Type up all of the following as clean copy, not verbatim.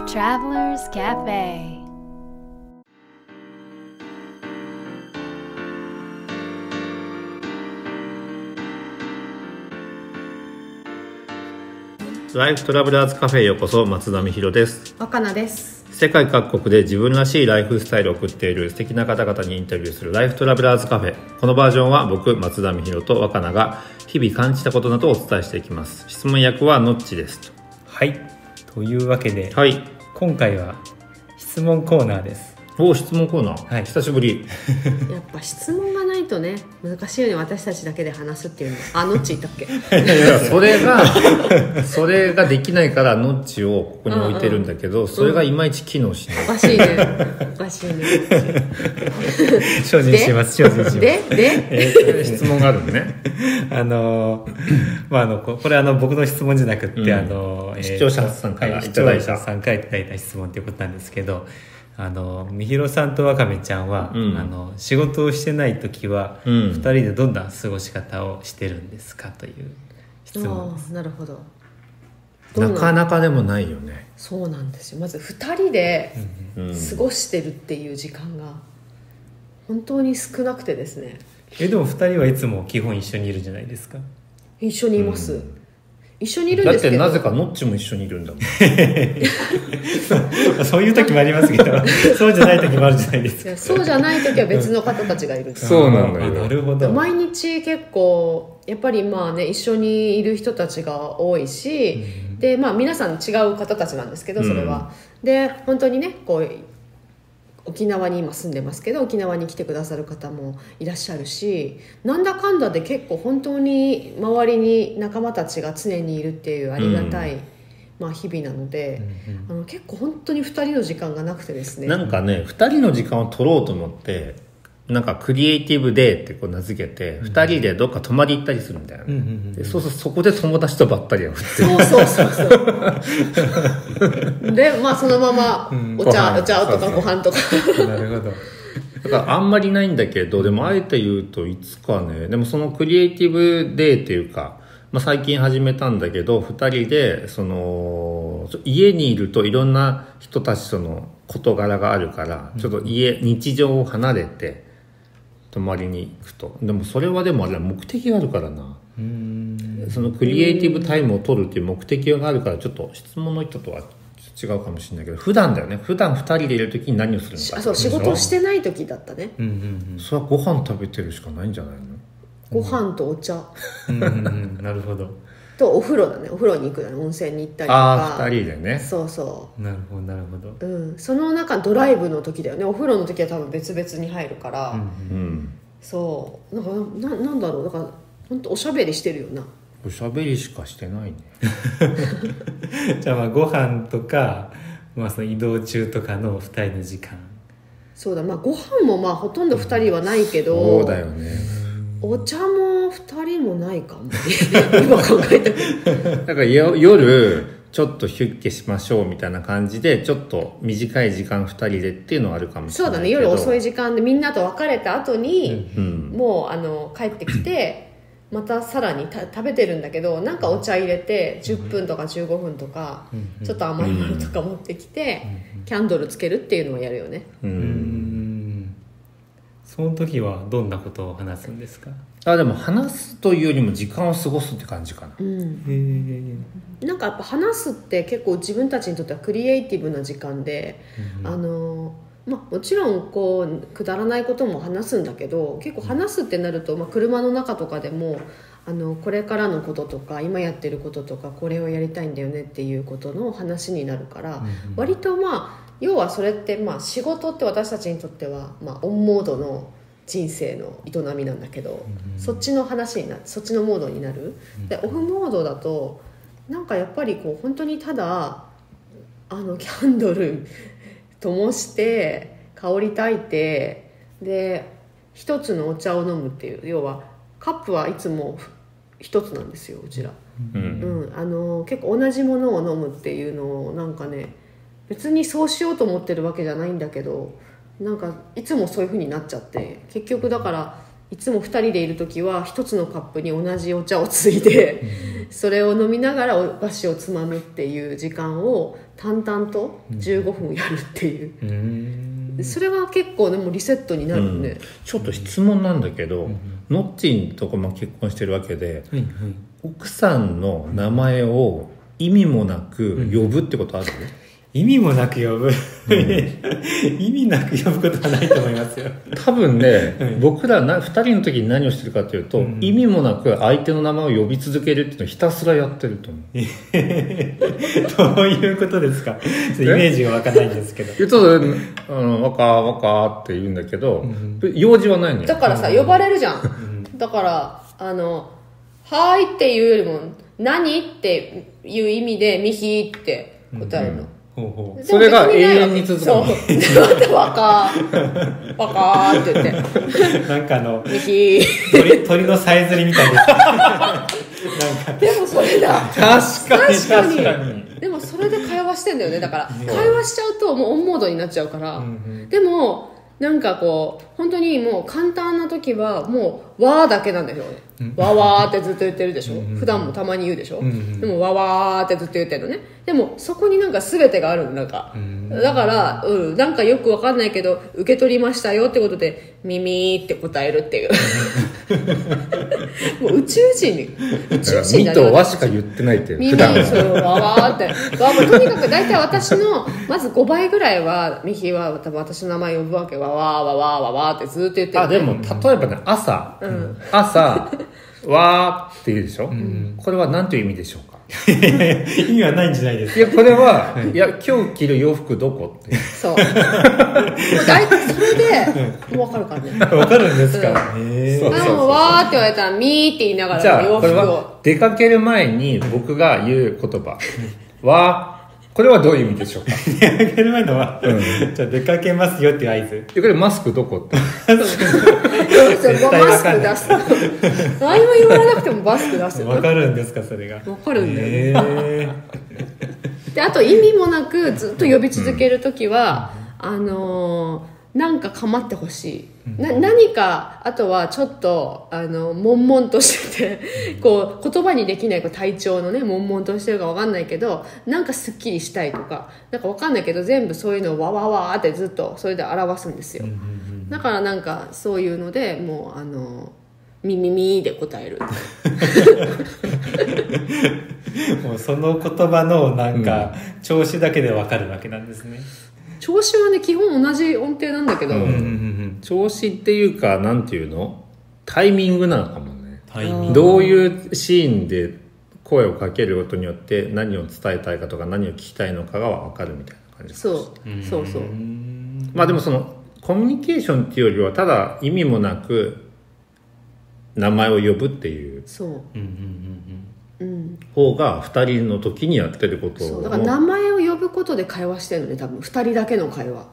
Travelers Cafe。 ライフトラベラーズカフェへようこそ。松田美弘です。 若菜です。 世界各国で自分らしいライフスタイルを送っている素敵な方々にインタビューするライフトラベラーズカフェ。このバージョンは僕松田美弘と若菜が日々感じたことなどをお伝えしていきます。質問役はノッチです。 はい、というわけで、 はい、 今回は質問コーナーです。 質問コーナー、 はい、 久しぶり。 やっぱ質問がないとね難しいよね。私たちだけで話すっていうの。ノッチいたっけ？ いやそれができないからノッチをここに置いてるんだけど、それがいまいち機能しない。 おかしいね。おかしいね。 精進します。 で質問があるのね。 これ僕の質問じゃなくって、 視聴者さんからいただいた質問ということなんですけど、みひろさんとわかめちゃんは、仕事をしてない時は、2人でどんな過ごし方をしてるんですかという質問です。 なるほど。 なかなかでもないよね。 そうなんですよ。まず2人で過ごしてるっていう時間が本当に少なくてですね。 でも2人はいつも基本一緒にいるじゃないですか。 一緒にいます、一緒にいるんですけど、 だってなぜかノッチも一緒にいるんだもん。 そういう時もありますけどそうじゃない時もあるじゃないですか。 そうじゃない時は別の方たちがいる。 そうなんだよ。 なるほど。 毎日結構やっぱり一緒にいる人たちが多いし、で皆さん違う方たちなんですけど、それは、で本当にね沖縄に今住んでますけど、沖縄に来てくださる方もいらっしゃるし、なんだかんだで結構本当に周りに仲間たちが常にいるっていうありがたい、日々なので、結構本当に2人の時間がなくてですね。 なんかね、2人の時間を取ろうと思ってなんかクリエイティブデーって名付けて、2人でどっか泊まり行ったりするんだよね、でそうするとそこで友達とばったり会うっていう。 そうでそのままお茶とかご飯とか。 なるほど。 だからあんまりないんだけど、でもあえて言うといつかね、でもそのクリエイティブデーっていうか、最近始めたんだけど、2人で家にいるといろんな人たちとの事柄があるから、ちょっと日常を離れて泊まりに行くと。でもそれはでもあれ目的があるからな。そのクリエイティブタイムを取るっていう目的があるから、ちょっと質問の人とは違うかもしれないけど、普段だよね。普段2人でいる時に何をするのか。 そう仕事してない時だったね。 それはご飯食べてるしかないんじゃないの。 ご飯とお茶なるほど。 とお風呂だね。お風呂に行くだね。温泉に行ったりとか。 2人でね。 そうなるほど。 その中ドライブの時だよね。お風呂の時は多分別々に入るから、そうなんだろう。だから本当おしゃべりしてるよな。 おしゃべりしかしてないね。 じゃあご飯とか、その移動中とかの2人の時間。そうだ。 ご飯もほとんど2人はないけど、 そうだよね。 お茶も2人もないかも。今考えても。 だから夜ちょっとヒュッケしましょうみたいな感じで、ちょっと短い時間2人でっていうのはあるかもしれないけど。そうだね。 夜遅い時間でみんなと別れた後に、もう帰ってきてまたさらに食べてるんだけど、なんかお茶入れて10分とか15分とか、ちょっと甘いものとか持ってきて、キャンドルつけるっていうのをやるよね。 その時はどんなことを話すんですか？ でも話すというよりも時間を過ごすって感じかな。 なんかやっぱ話すって結構自分たちにとってはクリエイティブな時間で、もちろんくだらないことも話すんだけど、結構話すってなると、車の中とかでもこれからのこととか今やってることとか、これをやりたいんだよねっていうことの話になるから、割と要はそれって仕事って私たちにとってはオンモードの人生の営みなんだけど、そっちの話になる、そっちのモードになる。でオフモードだとなんかやっぱり本当にただキャンドル灯して香り焚いて、で一つのお茶を飲むっていう、要はカップはいつも一つなんですよ、うちら。結構同じものを飲むっていうのをなんかね、別にそうしようと思ってるわけじゃないんだけど、なんかいつもそういう風になっちゃって、結局だからいつも2人でいる時は1つのカップに同じお茶をついで、それを飲みながらお菓子をつまむっていう時間を淡々と15分やるっていう、それが結構でもリセットになるね、 ちょっと質問なんだけど、のっちんとか結婚してるわけで、奥さんの名前を意味もなく呼ぶってことある？ 意味もなく呼ぶ、意味なく呼ぶことはないと思いますよ。 多分ね、僕ら2人の時に何をしてるかというと、意味もなく相手の名前を呼び続けるっていうのをひたすらやってると思う。 どういうことですか？イメージが湧かないんですけど。 ちょっとわかって言うんだけど、用事はないのよ。 だからさ、呼ばれるじゃん。だからはーいっていうよりも何っていう意味でミヒって答えるの。 それが永遠に続くの。 そうわかーって言ってなんかミヒ鳥のさえずりみたいです。なんかでもそれだ。 確かに。 でもそれで会話してんだよね。だから会話しちゃうともうオンモードになっちゃうから、でもなんかこう本当にもう簡単な時はもうわーだけなんだよね、わわーってずっと言ってるでしょ、普段もたまに言うでしょ、でもわわーってずっと言ってるのね。でもそこになんか全てがあるの、なんか、だから、なんかよくわかんないけど受け取りましたよってことで耳って答えるっていうもう宇宙人ミとわしか言ってないって普段は。 そうわわーってとにかく大体私のまず5倍ぐらいはミヒは多分私の名前呼ぶわけ。わわーわわーわわーってずっと言ってる、 でも例えばね、朝わーって言うでしょ、これは何という意味でしょうか？ 意味はないんじゃないですか。 いや、これは、今日着る洋服どこって。 そう。もう大体それで、もう分かるからね。 わかるんですか？ もうわーって言われたら、みーって言いながじゃあ、 ら洋服これはを。 出かける前に僕が言う言葉。これはどういう意味でしょうか？ 出かける前のは、じゃあ出かけますよっていう合図。 これマスクどこって。 そうマスク出す。何も言われなくてもマスク出す。 わかるんですか、それが。 わかるんだよね。で、あと意味もなくずっと呼び続けるときは、なんか構ってほしい。何か、あとはちょっと悶々としててこう言葉にできない体調のね、悶々としてるか分かんないけど、なんかすっきりしたいとかなんか分かんないけど、全部そういうのをわわわーってずっとそれで表すんですよ。だからなんかそういうのでもうミミミで答えるもうその言葉のなんか調子だけで分かるわけなんですね。 調子はね、基本同じ音程なんだけど、 調子っていうか、なんていうの、タイミングなのかもね。 タイミング。 どういうシーンで声をかけることによって何を伝えたいかとか何を聞きたいのかが分かるみたいな感じ。 そう。 まあでもそのコミュニケーションっていうよりは、ただ意味もなく名前を呼ぶっていう方が2人の時にやってることを。 そうだから名前を呼ぶことで会話してるのね、多分2人だけの会話、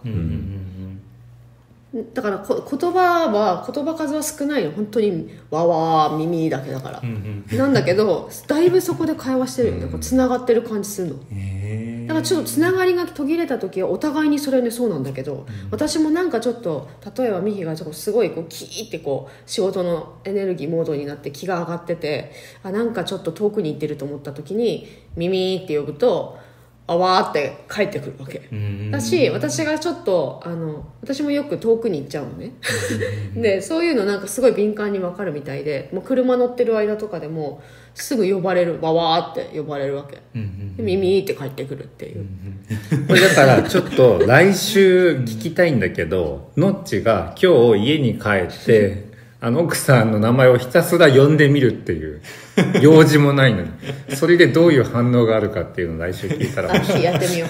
だから言葉数は少ないの、本当にわわー耳だけだから、なんだけどだいぶそこで会話してるよね、つながってる感じするの。だからちょっとつながりが途切れた時はお互いにそれでそうなんだけど、私もなんかちょっと例えばミヒがすごいキーって仕事のエネルギーモードになって気が上がってて、なんかちょっと遠くに行ってると思った時に耳って呼ぶとわーって帰ってくるわけだし、私がちょっと私もよく遠くに行っちゃうのねでそういうのなんかすごい敏感に分かるみたいで、もう車乗ってる間とかでもすぐ呼ばれる、わーって呼ばれるわけ、で耳って帰ってくるっていう、 これだからちょっと来週聞きたいんだけど、のっちが今日家に帰って奥さんの名前をひたすら呼んでみるっていう、用事もないのにそれでどういう反応があるかっていうのを来週聞いたらやってみよ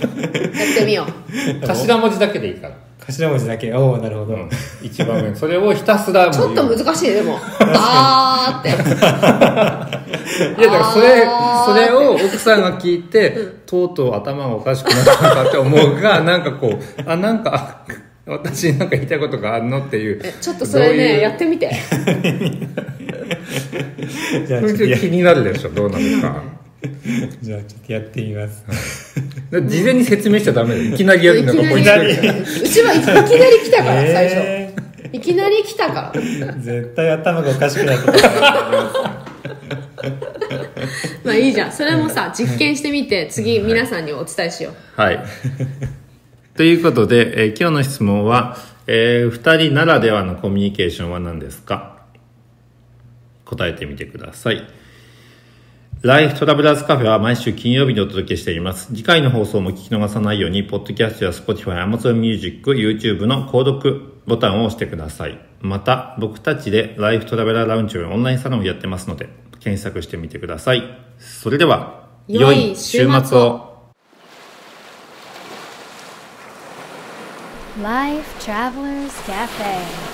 う頭文字だけでいいから、 頭文字だけ。おお、なるほど、 一番目それをひたすらちょっと難しい。でもあーっていやだからそれを奥さんが聞いて、とうとう頭がおかしくなったのかって思うが、なんかなんか私なんか言いたいことがあるのっていう。 ちょっとそれねやってみてじゃあちょっと気になるでしょ、どうなるかじゃあちょっとやってみます事前に説明しちゃダメだよ、いきなりやるんだから。 うちはいきなり来たから最初いきなり来たから絶対頭がおかしくなったと思います。 まあいいじゃん、それもさ実験してみて次皆さんにお伝えしよう。 はいということで、今日の質問は、2人ならではのコミュニケーションは何ですか？答えてみてください。ライフトラベラーズカフェは毎週金曜日にお届けしています。次回の放送も聞き逃さないように、ポッドキャストや Spotify、Amazon Music、YouTube の購読ボタンを押してください。また、僕たちでライフトラベラーラウンジオンラインサロンをやってますので、検索してみてください。それでは、良い週末を。 Life Travelers Cafe